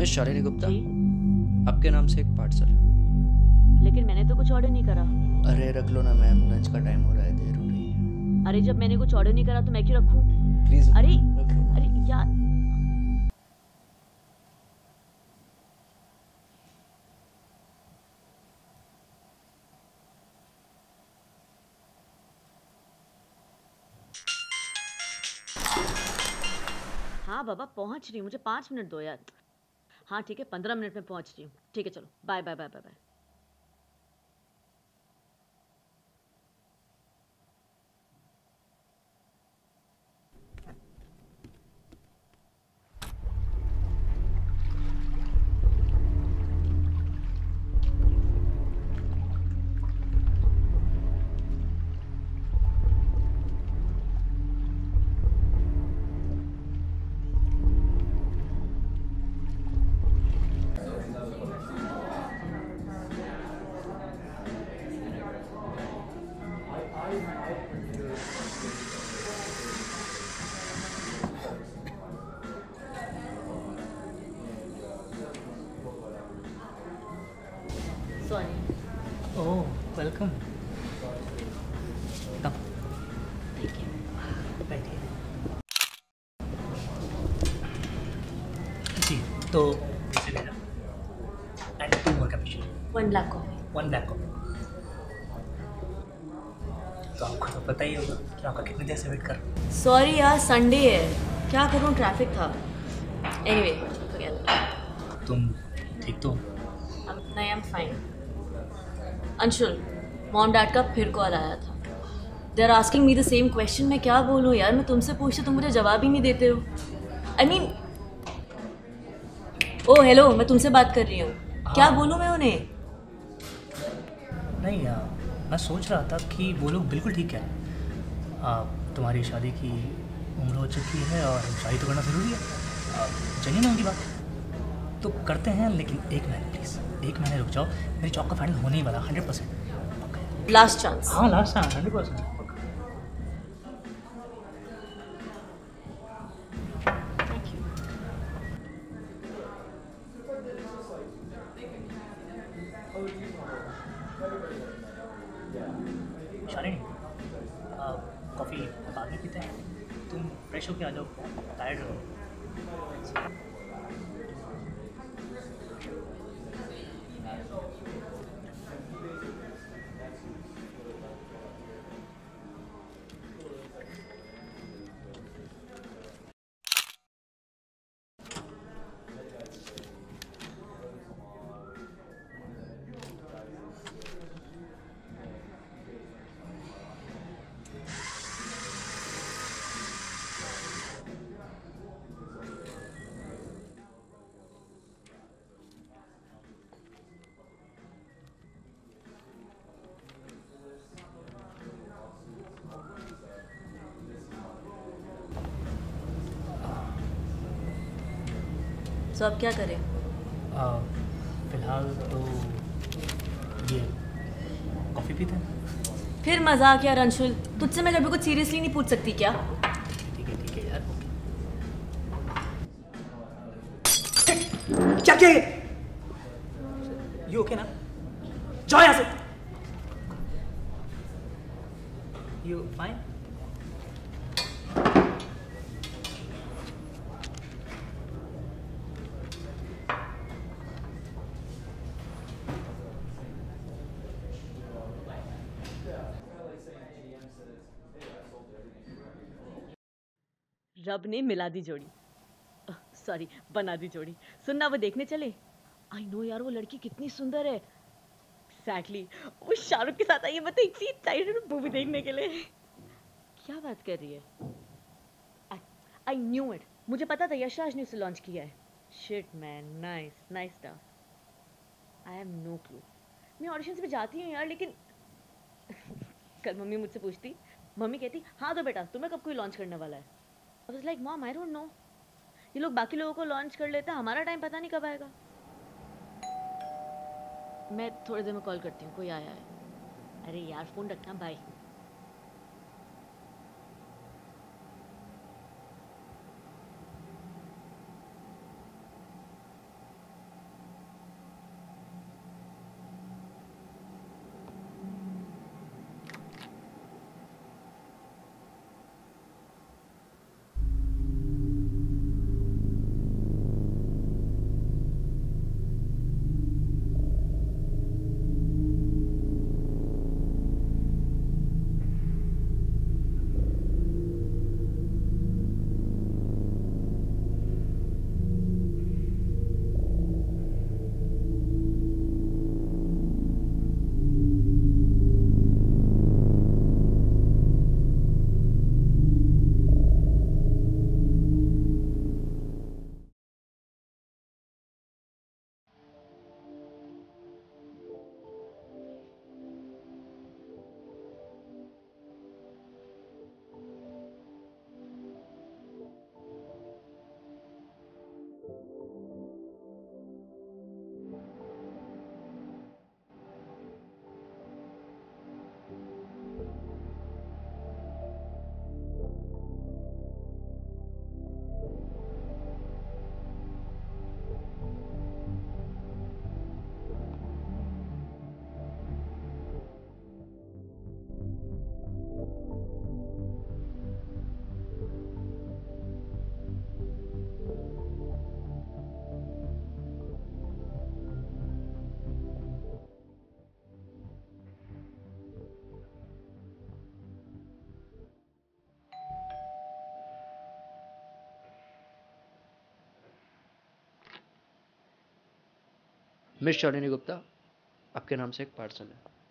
Miss Shalini Gupta, जी? आपके नाम से एक पार्सल है। लेकिन मैंने तो कुछ ऑर्डर नहीं करा। अरे रख लो ना मैम, लंच का टाइम हो रहा है, देर हो रही है। अरे जब मैंने कुछ ऑर्डर नहीं करा तो मैं क्यों रखूं? प्लीज अरे रख लो। अरे यार, हाँ बाबा पहुंच रही हूँ, मुझे 5 मिनट दो यार। हाँ ठीक है, 15 मिनट में पहुंच रही हूँ। ठीक है चलो, bye bye bye bye bye. Sorry. Oh, welcome. Come. Thank you. बैठिए। जी, तो इसे ले लो। And 2 more cappuccino. 1 black coffee. 1 black coffee. तो आपको तो पता ही होगा कि आपका कितनी देर से वेट कर रहा हूँ। सॉरी यार, संडे है, क्या करूँ, ट्रैफिक था। Anyway forget। तुम ठीक तो हो? नहीं, I am fine. Anshul, mom dad का फिर कॉल आया था। They are asking me the same question. मैं क्या बोलूँ यार, मैं तुमसे पूछती तुम मुझे जवाब ही नहीं देते हो। आई मीन, ओ हेलो, मैं तुमसे बात कर रही हूँ। क्या बोलूँ मैं उन्हें? नहीं मैं सोच रहा था कि वो लोग बिल्कुल ठीक है। तुम्हारी शादी की उम्र हो चुकी है और शादी तो करना ज़रूरी है। चलिए ना उनकी बात तो करते हैं, लेकिन 1 महीने प्लीज़, 1 महीने रुक जाओ। मेरी जॉब का फाइनल होने ही वाला 100%। Last chance. हाँ last time 100%। Thank you. Shalini, coffee बाद में पीते हैं। तुम फ्रेश होके आ जाओ, टायर्ड हो। तो अब क्या करें? फिलहाल तो ये कॉफ़ी पीते हैं। फिर मजाक यार अंशुल, तुझसे मैं कभी कुछ सीरियसली नहीं पूछ सकती क्या? ठीक है यार। क्या क्या यू ओके ना? जाओ यहाँ से। You fine? रब ने मिला दी जोड़ी, सॉरी बना दी जोड़ी। सुनना, वो देखने चले? आई नो यार, वो लड़की कितनी सुंदर है। एग्जैक्टली, वो शाहरुख के साथ आई है। मैं तो इतनी एक्साइटेड हूँ मूवी देखने के लिए। क्या बात कर रही है? आई न्यू इट, मुझे पता था यशराज ने उसे लॉन्च किया है। Shit man, nice nice stuff. I have no clue. मैं ऑडिशंस पे जाती हूँ यार, लेकिन कल मम्मी मुझसे पूछती, मम्मी कहती हाँ तो बेटा तुम्हें कब कोई लॉन्च करने वाला है? I was like mom I don't know. ये लोग बाकी लोगों को लॉन्च कर लेते हैं, हमारा टाइम पता नहीं कब आएगा। मैं थोड़ी देर में कॉल करती हूँ, कोई आया है। अरे यार फोन रखना, बाय। मिस शालिनी गुप्ता, आपके नाम से एक पार्सल है।